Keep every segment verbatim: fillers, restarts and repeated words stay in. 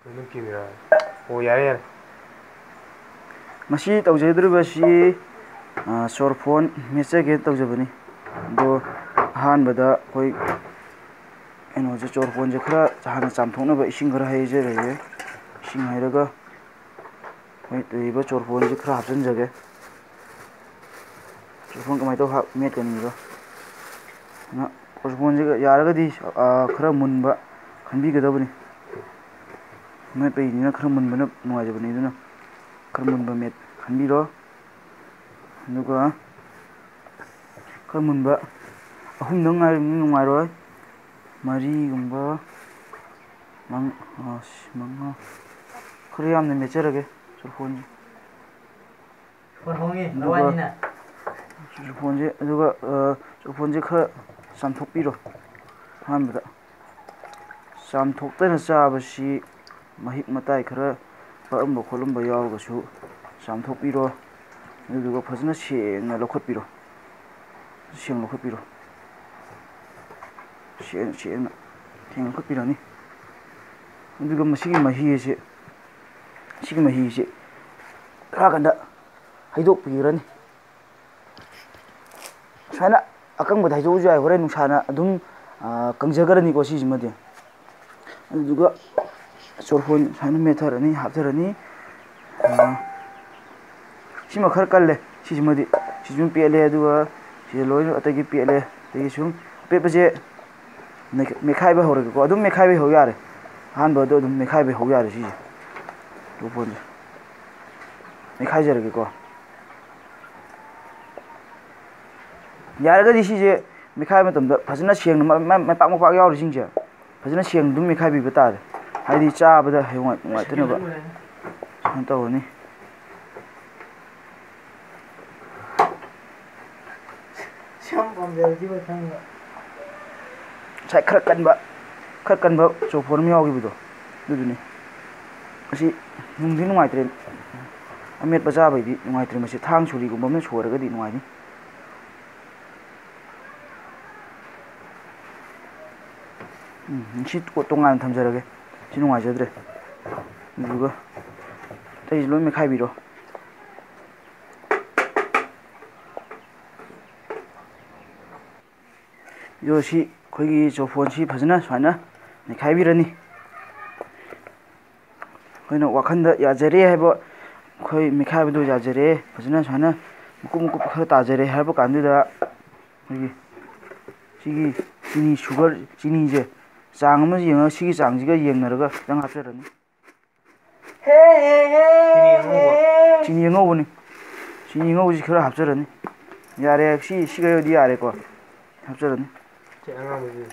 느낌이라. 오, 야래 야래. मसी तौजद्रबसी सोरफोन मेचगे तौजबनी दो अहानबदा कोई एनोजे चोरफोन जे खरा हाना चामथोनबा इसिंग खरा हाइजे रहे इसिंग हाइरगा कोई तइबा चोरफोन जे खरा हापजन जगे चोरफोन कमाइ तो हा मेट कनिबा ना चोरफोन जे यारगदी खरा मुनबा खनबिगदबनी मैं पेइनिना खरा मुनबना नुवाजबनी दुना खरा मुनबा मेट खनबिरो दुगा खरा मुनबा अहुम दंग नाइ नुवाइरोय मरी गुंबा mang manga खरा यामने मेचरगे चोरफोन फोनहोंगे लवानिना चोरफोन जे दुगा चोरफोन जे खरा चामथोकपिरो हानबदा चामथोक्तना चाबसी महिक मताई खरा पअम्बा खोलम्बा यावगसु चामथोकपिरो दुगा फजना सेंगना लखतपिरो सेंग लखतपिरो सेंग सेंगना सेंग लखतपिरोनी दुगा मसिगी महिसे सिगी महिसे खरागंदा हाइदोकपिरनी साना अकंग बधाइजो जाय होरे नुसाना अदुम कंजगरनी को सिजिमदे दुगा चोरफोन साना मेथरनी हाथरनी सिमा खर कल्ले सिजिमदि सिजुम पेले दुगा सि लोइन अतगी पेले तगी सुम पेपजे मेखाइबा होरगे को अदुम मेखाइबा हो यारे हान बदो अदुम मेखाइबा हो यारे सिजे चोरफोन मेखाइजरगे को यारगदी सिजे मेखाइ मतमदा फजना सेंग मपाक मपाक यावरि सिंजे फजना सेंग दुम मेखाइबि बतारे हाइदि चाबदा हेवाइ नुवाइतनबा सन तवनी शाम बमजेलजी बथंगा साइ खर कनबा खर कनबा चोरफोन म यावगिबदो दुदुनी असि नुंदि नुवाइत्रे अमेट बजाबैदि नुवाइत्रे मसे थांग सुरिगुम्बा म सोरगदि नुवाइनी सी तोंगान थमजरगे सी नुवाइजद्रे दुगा तै लोइ मेखाइबिरो यो सी खोगी चोरफोन सी फजना स्वाना मेखाइबिरनी खोइना वाखंदा याजरे हैबो खोइ मेखाइबदो याजरे फजना स्वाना मुकु मुकु खर ताजरे हैबो कांदुदा खोगी सिगी चिनी शुगर चिनी जे चांग अमा यंगा सिगी चांगजिगा यंगनरगा खितंग हापजरनी चिनी यंगौबनी चिनी यंगौजी खरा हापजरनी यारे सी सिगायोदि यारे को हापजरनी 제 안가보지.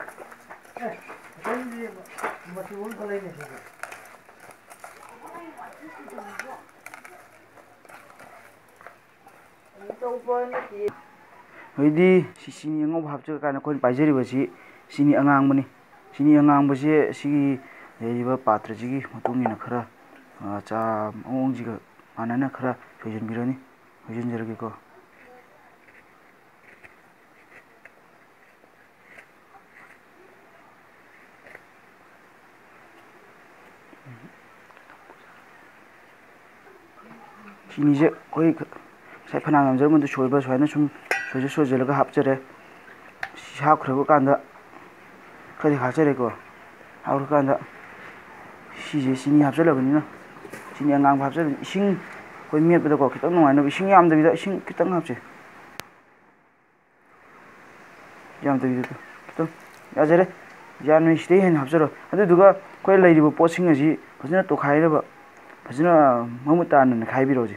होइदि सिनि यंगौ हापजगा काना कोइन पाइजरिबसी सिनि अंगांगबनी सिनि अंगांगबसे सिगी लेरिबा पात्रजिगी मतुंगिना खरा चा मौंगजिगा मानना खरा सोइजनबिरनी सोइजनजरगेको सिनिजे कोई साइ फनांग हमजरमंदु सोइबा सोइना सुम सोइजे सोइजेलगा हापजरे हापख्रबो कांदा खरि हाजरेको हाउर कांदा सिजे सिनि हापजलबनिना सिनि अंगांग हापजल इसिंग कोइ मेटबदको खितंग नुवाइना इसिंग यामदबिदा इसिंग खितंग हापजे यामदबिदा खितंग याजरे यानमे सिदे हेन हापजरो अदुदुगा कोइ लैरिबो पोसिंग अजि फजना तोखाइरबा फजना ममुतान खाइबिरोजी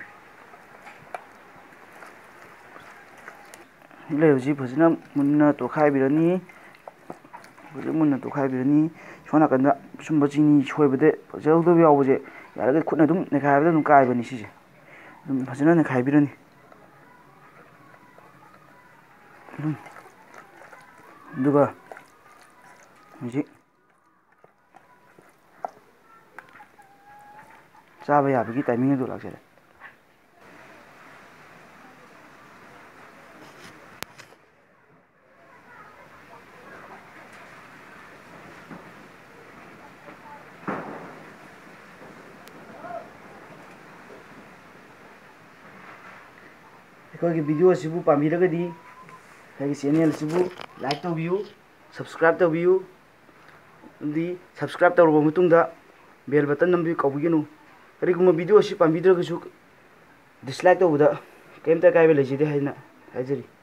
लेवजी फजना मुन्ना तोखाइबिरनी फजना मुन्ना तोखाइबिरनी सोना कंदा सुम्बा चिनी सोइबदे फजलदो यावबजे यारगे खुना दुम नेखाइबदा दुम काइबनी सिजे दुम फजना नेखाइबिरनी दुम दुगा जी चाबा याबगी टाइमिंग दो लागजरे ꯑꯩꯈꯣꯏꯒꯤ ꯚꯤꯗꯤꯑꯣ ꯑꯁꯤꯕꯨ ꯄꯥꯝꯕꯤꯔꯒꯗꯤ ꯑꯩꯒꯤ ꯆꯦꯅꯦꯜ ꯑꯁꯤꯕꯨ ꯂꯥꯏꯛ ꯇꯧꯕꯤꯌꯨ, ꯁꯕꯁꯀ꯭ꯔꯥꯏꯕ ꯇꯧꯕꯤꯌꯨ, ꯑꯃꯗꯤ ꯁꯕꯁꯀ꯭ꯔꯥꯏꯕ ꯇꯧꯔꯕ ꯃꯇꯨꯡꯗ ꯕꯦꯜ ꯕꯇꯟ ꯅꯝꯕꯤꯌꯨ ꯀꯥꯎꯕꯤꯒꯅꯨ꯫ ꯀꯔꯤꯒꯨꯝꯕ ꯚꯤꯗꯤꯑꯣ ꯑꯁꯤ ꯄꯥꯝꯕꯤꯗ꯭ꯔꯒꯁꯨ ꯗꯤꯁꯂꯥꯏꯛ ꯇꯧꯕꯗ ꯀꯩꯝꯇ ꯑꯀꯥꯏꯕ ꯂꯩꯖꯗꯦ ꯍꯥꯏꯅ ꯍꯥꯏꯖꯔꯤ꯫